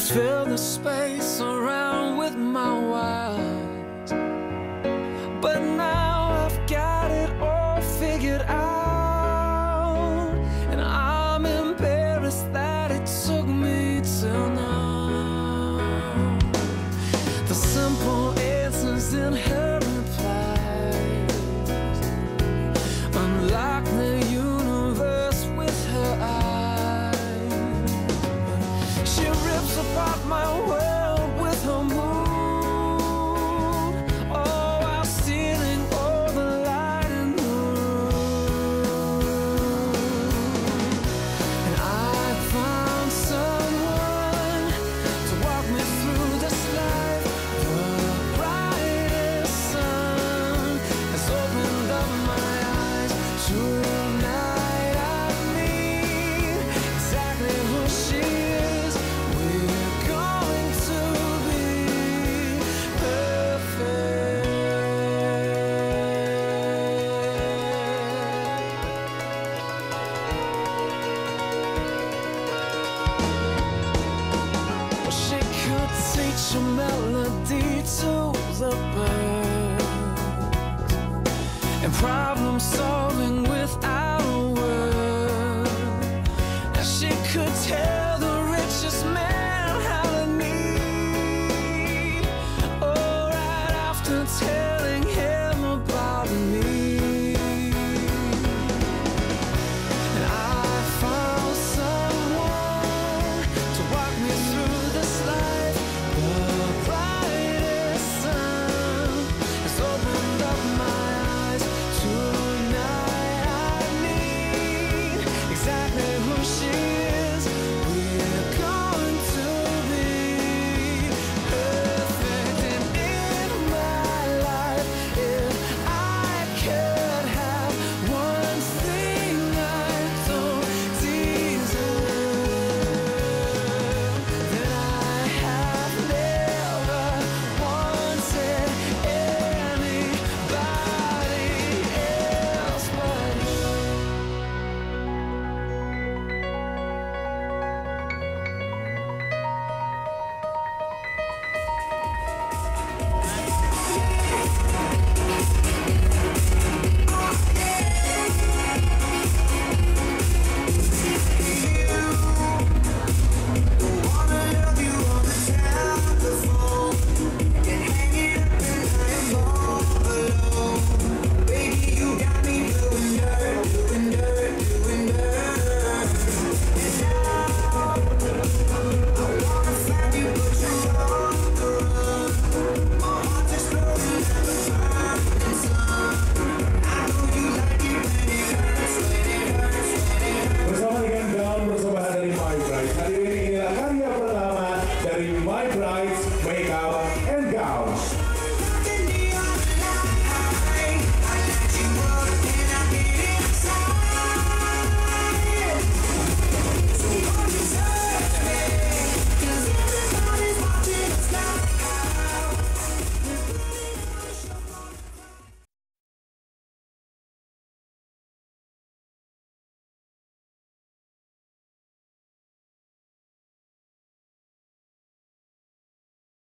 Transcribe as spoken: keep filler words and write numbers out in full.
just fill the space around with my words. But now I've got it all figured out, and I'm embarrassed that it took me till now. The simple answers in her replies unlock the universe with her eyes. She rips apart my world with her mood, all while stealing all the light in the room. And I found someone to walk me through this life. The brightest sun has opened up my eyes. Tonight I meet exactly who she is. We're going to be perfect. Well, she could teach a melody to the birds, and problem solving without a word. And she could tell the richest man how to need, oh, right after telling him about me. And I found someone to walk me through this life. The brightest sun has opened up my eyes. Tonight I meet exactly who she is. We're going to be perfect. And in my life, if I could have one thing I don't deserve, then I have never wanted anybody else but you. Bersama dengan gaun persembahan dari My Brides. Hadirin, inilah karya pertama dari My Brides Makeup